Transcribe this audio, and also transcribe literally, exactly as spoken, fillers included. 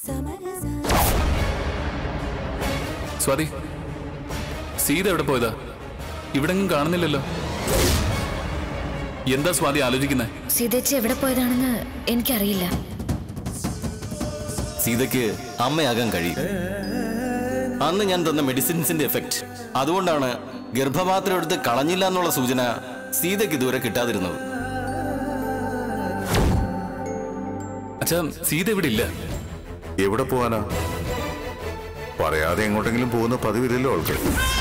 സ്വാതി, സീത എവിടെ പോയതാ? ഇവിടെങ്ങും കാണുന്നില്ലല്ലോ. എന്താ സ്വാതി ആലോചിക്കുന്നത്? സീതേച്ചി എവിടെ പോയതാണെന്ന് എനിക്കറിയില്ല. സീതയ്ക്ക് അമ്മയാകാൻ കഴിയും. അന്ന് ഞാൻ തന്ന മെഡിസിൻസിന്റെ എഫക്റ്റ് അതുകൊണ്ടാണ് ഗർഭപാത്രം എടുത്ത് കളഞ്ഞില്ല എന്നുള്ള സൂചന സീതയ്ക്ക് ഇതുവരെ കിട്ടാതിരുന്നത്. അച്ഛാ, സീത ഇവിടെ ഇല്ല. എവിടെ പോവാനാ? പറയാതെ എങ്ങോട്ടെങ്കിലും പോകുന്ന പതിവില്ലല്ലോ അവൾക്ക്.